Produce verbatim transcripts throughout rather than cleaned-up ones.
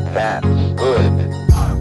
That's good.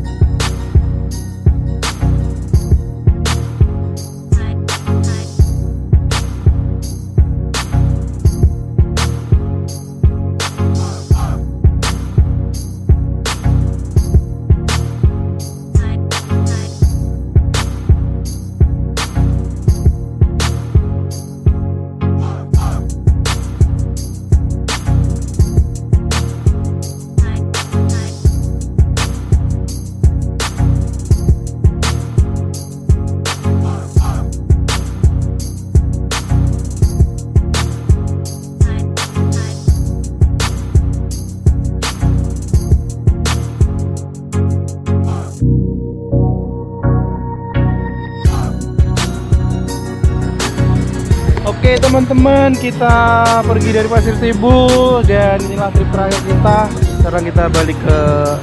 Oke teman-teman, kita pergi dari Pasir Tibu dan inilah trip terakhir kita. Sekarang kita balik ke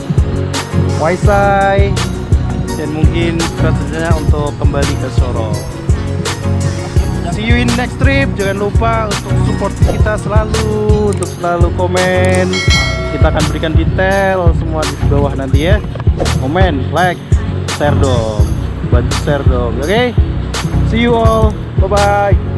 Waisai dan mungkin selanjutnya untuk kembali ke Sorong. See you in next trip. Jangan lupa untuk support kita selalu, untuk selalu komen. Kita akan berikan detail semua di bawah nanti ya. Komen, like, share dong, bantu share dong. Oke, okay? See you all. Bye bye.